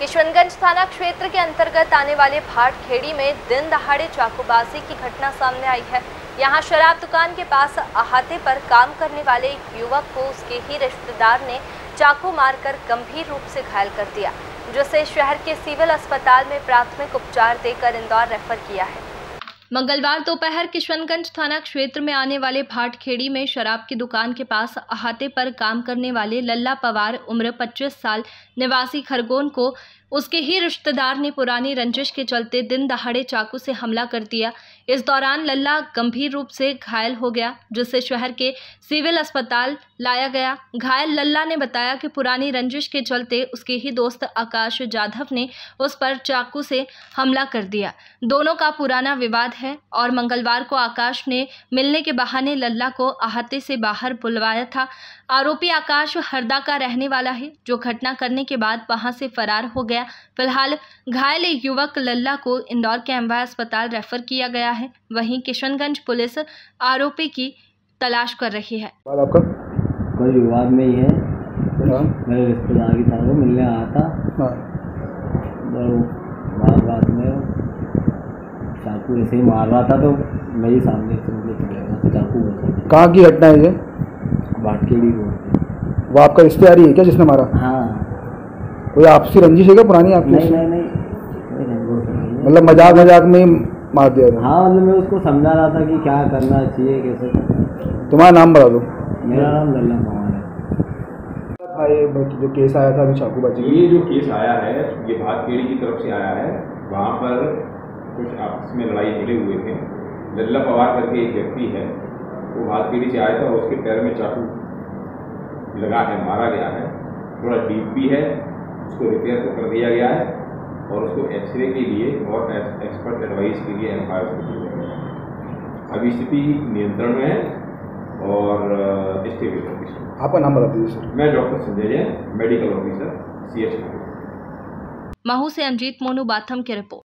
किशनगंज थाना क्षेत्र के अंतर्गत आने वाले भाटखेड़ी में दिन दहाड़े चाकूबाजी की घटना सामने आई है। यहां शराब दुकान के पास अहाते पर काम करने वाले एक युवक को उसके ही रिश्तेदार ने चाकू मारकर गंभीर रूप से घायल कर दिया, जिसे शहर के सिविल अस्पताल में प्राथमिक उपचार देकर इंदौर रेफर किया है। मंगलवार दोपहर किशनगंज थाना क्षेत्र में आने वाले भाटखेड़ी में शराब की दुकान के पास अहाते पर काम करने वाले लल्ला पवार उम्र 25 साल निवासी खरगोन को उसके ही रिश्तेदार ने पुरानी रंजिश के चलते दिन दहाड़े चाकू से हमला कर दिया। इस दौरान लल्ला गंभीर रूप से घायल हो गया, जिसे शहर के सिविल अस्पताल लाया गया। घायल लल्ला ने बताया कि पुरानी रंजिश के चलते उसके ही दोस्त आकाश जाधव ने उस पर चाकू से हमला कर दिया। दोनों का पुराना विवाद है और मंगलवार को आकाश ने मिलने के बहाने लल्ला को अहाते से बाहर बुलवाया था। आरोपी आकाश हरदा का रहने वाला है, जो घटना करने के बाद वहां से फरार हो गया। फिलहाल घायल युवक लल्ला को इंदौर के एमवाय अस्पताल रेफर किया गया है। वहीं किशनगंज पुलिस आरोपी की तलाश कर रही है। आपका कोई विवाद नहीं है। मेरे रिश्तेदार की तरह मिलने आया था। बाद में चाकू ऐसे ही मार रहा था, तो मैं ही सामने से चाकू। कहाँ की घटना है ये? भाटखेड़ी को। वो आपका रिश्तेदार ही है क्या जिसने मारा? हाँ। कोई आपसी रंजिश है क्या पुरानी आपकी? नहीं। मतलब मजाक में ही मार दिया था? हाँ, मतलब मैं उसको समझा रहा था कि क्या करना चाहिए, कैसे करना। तुम्हारा नाम बता दो। मेरा नाम लल्ला पवार है। भाई जो केस आया था अभी चाकूबाजी, ये जो केस आया है ये भाटखेड़ी की तरफ से आया है। वहाँ पर कुछ आपस में लड़ाई भिड़े हुए थे। लल्ला पवार करके एक व्यक्ति है, वो भाटखेड़ी से आया था और उसके पैर में चाकू लगा है, मारा गया है। थोड़ा डीप भी है, उसको रिपेयर कर दिया गया है और उसको एक्सरे के लिए और एक्सपर्ट एडवाइस के लिए एमआरआई कर दिया गया है। अभी स्थिति नियंत्रण में है और स्टेबल कंडीशन। आपका नाम बता दीजिए सर। मैं doctor Sanjay Jain, medical officer CH। Mhow से अमजीत मोनू बाथम की रिपोर्ट।